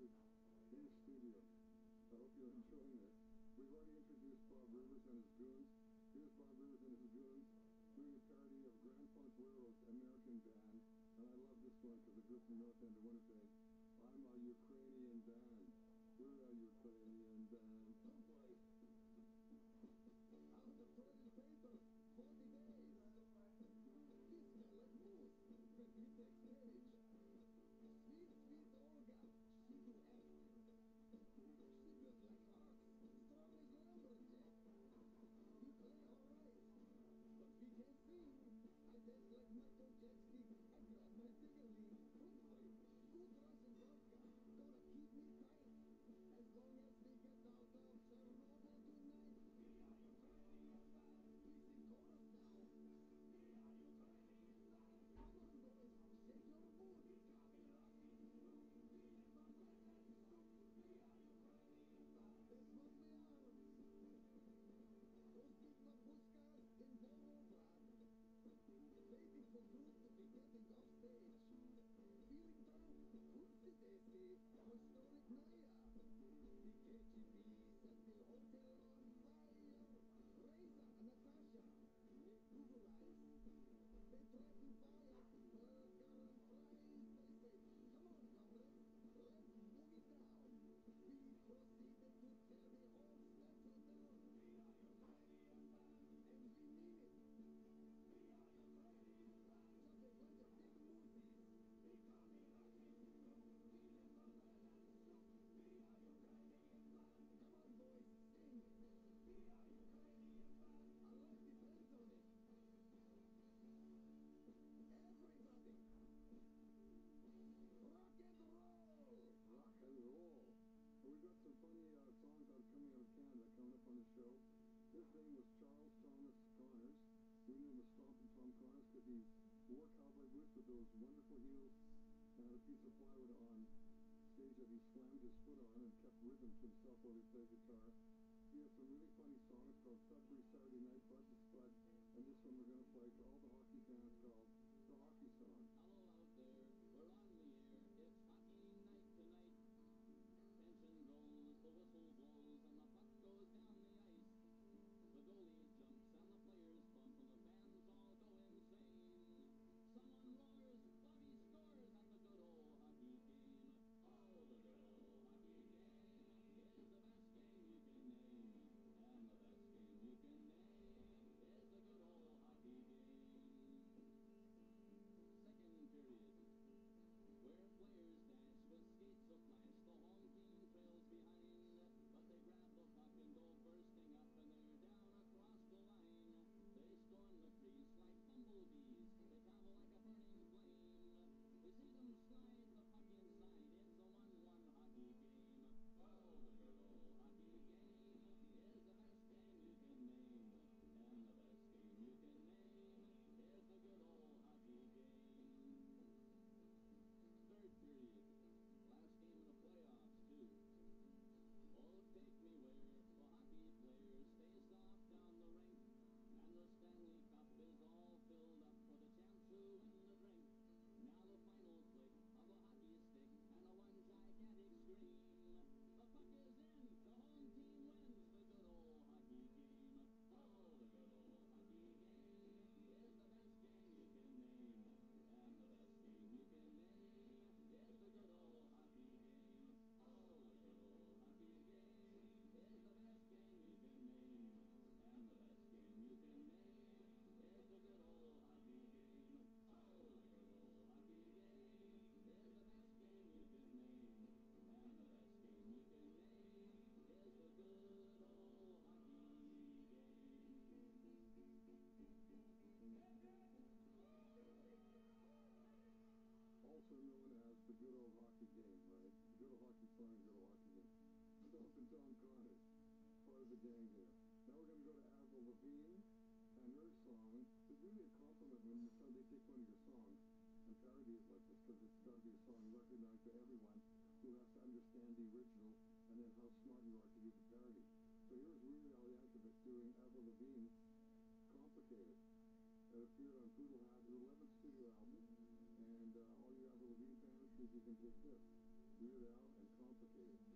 music in studio. I hope you're enjoying this. We've already introduced Bob Rivers and his goons. Here's Bob Rivers and his goons doing a parody of Grand Funk Railroad's American Band. And I love this one because it goes from North End to Winnipeg. I'm a Ukrainian band. We're a Ukrainian band. Oh boy. Out of the toilet paper, 40 days. This smell like moose when we take stage. Sweet, sweet Olga, she do act. She built like ox, strong as lumberjack. We play alright, but we can't sing. I dance like Michael Jackson. I grab my ding-a-ling. Oh boy, good Russian vodka, gonna keep me tight. As long as we get out of Chernobyl tonight. We are Ukrainian band. We sing chorus now. We are Ukrainian band. Come on boys, shake your booty. It's got me rocking. Feeling my breath and soup. We are Ukrainian band. That's what we are. Those big babushkas in Volgograd. Waiting for group to be getting off stage. Feeling drunk, whoopsie daisy, Kostolitnaya. The KGB set the hotel on fire. Reza and Natasha, they Google eyes. They try to buy us burger and fries. They say, come on, comrades, let's boogie down. We proceeded to tear the whole statue down. We are Ukrainian band, and we mean it. We are Ukrainian band, just a bunch of big moosies. They call me Rocky, we live for bread and soup. We are Ukrainian band. Come on, boys, sing. We are Ukrainian band. Our life depends on it. Everybody, rock and roll. Rock and roll. Well, we've got some funny songs coming out of Canada coming up on the show. His name was Charles Thomas Connors. We knew him as Stompin' Tom Connors because he wore cowboy boots with those wonderful heels and had a piece of plywood on stage that he slammed his foot on and kept rhythm to himself while he played guitar. He has some really funny songs called Sudbury Saturday Night, Bud to Spud, and this one we're going to play for all the hockey fans called The Hockey Song. Hello out there, we're on the air, it's hockey night tonight. Tension grows, the whistle blows, and the puck goes down the ice. The goalie jumps and the players bump and the fans all go insane. Someone roars, Bobby scores at the good old hockey game. Oh, the good old hockey game is the best game you can name. And the best game you can name is the good old hockey game. Second period, where players dash with skates aflash, the home team trails behind, but they grab the puck and go bursting up, and they're down across the line. They storm the crease like bumblebees, they travel like a burning flame. We see them slide the puck inside, it's a 1-1 hockey game. Oh, the good old hockey game is the best game you can name, and the best game you can name is the good old hockey game. Third period, last game in the playoffs, too. Oh, take me where the hockey players stay soft down the rink, and the Stanley Cup is all filled up for the champs who win the drink. Now the final flick of a hockey stick and a one gigantic scream. The puck is in, the home team wins the good old hockey game. Oh, the good old hockey game is the best game you can name, and the best game you can name is the good old hockey game. Oh, the good old hockey game is the best game you can name, and the best game you can name is the good old hockey game. Oh, the good old hockey game is the best game you can name, and the best game you can name is the good old hockey Also known as the good old hockey game, right? The good old hockey song and good old hockey game. Stompin' Tom Connors, part of the gang here. Now we're going to go to Avril Lavigne and her song. It's really a compliment when they take one of your songs and parody it like this, because it's got to be a song recognized by everyone who has to understand the original and then how smart you are to do the parody. So here's Weird Al Yankovic doing Avril Lavigne, Complicated. It appeared on Poodle Hat, his 11th studio album, and all you Avril Lavigne fans, see if you can take this. Weird Al and Complicated. here.